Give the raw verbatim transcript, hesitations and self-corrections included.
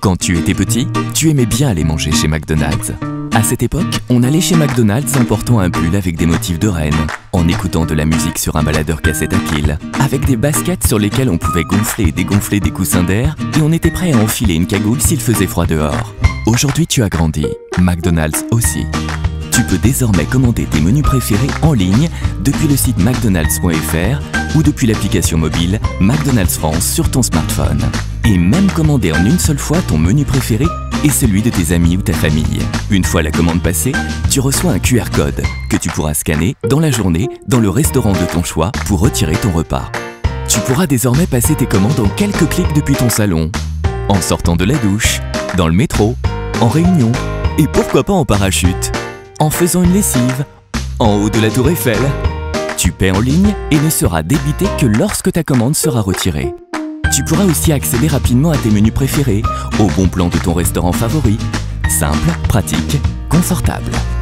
Quand tu étais petit, tu aimais bien aller manger chez McDonald's. À cette époque, on allait chez McDonald's en portant un pull avec des motifs de reine, en écoutant de la musique sur un baladeur cassette à pile, avec des baskets sur lesquelles on pouvait gonfler et dégonfler des coussins d'air, et on était prêt à enfiler une cagoule s'il faisait froid dehors. Aujourd'hui, tu as grandi, McDonald's aussi. Tu peux désormais commander tes menus préférés en ligne depuis le site mcdonalds point f r ou depuis l'application mobile McDonald's France sur ton smartphone. Et même commander en une seule fois ton menu préféré et celui de tes amis ou ta famille. Une fois la commande passée, tu reçois un Q R code que tu pourras scanner dans la journée dans le restaurant de ton choix pour retirer ton repas. Tu pourras désormais passer tes commandes en quelques clics depuis ton salon, en sortant de la douche, dans le métro, en réunion et pourquoi pas en parachute, en faisant une lessive, en haut de la tour Eiffel. Tu paies en ligne et ne seras débité que lorsque ta commande sera retirée. Tu pourras aussi accéder rapidement à tes menus préférés, au bon plan de ton restaurant favori. Simple, pratique, confortable.